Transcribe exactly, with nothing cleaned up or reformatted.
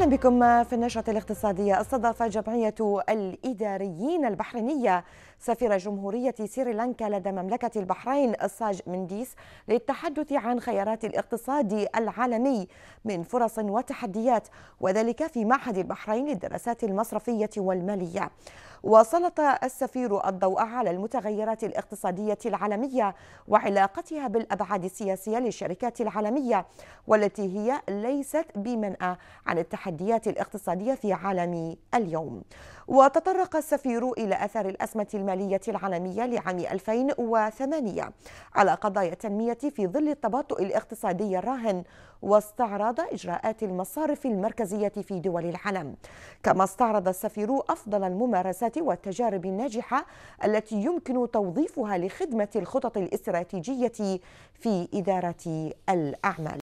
أهلا بكم في النشرة الاقتصادية. استضاف جمعية الإداريين البحرينية سفير جمهورية سريلانكا لدى مملكة البحرين ساج منديس للتحدث عن خيارات الاقتصاد العالمي من فرص وتحديات، وذلك في معهد البحرين للدراسات المصرفية والمالية. وسلط السفير الضوء على المتغيرات الاقتصادية العالمية وعلاقتها بالأبعاد السياسية للشركات العالمية، والتي هي ليست بمنأى عن التحديات الاقتصادية في عالم اليوم. وتطرق السفير إلى أثر الأزمة المالية العالمية لعام ألفين وثمانية على قضايا التنمية في ظل التباطؤ الاقتصادي الراهن، واستعرض إجراءات المصارف المركزية في دول العالم. كما استعرض السفير أفضل الممارسات والتجارب الناجحة التي يمكن توظيفها لخدمة الخطط الاستراتيجية في إدارة الأعمال.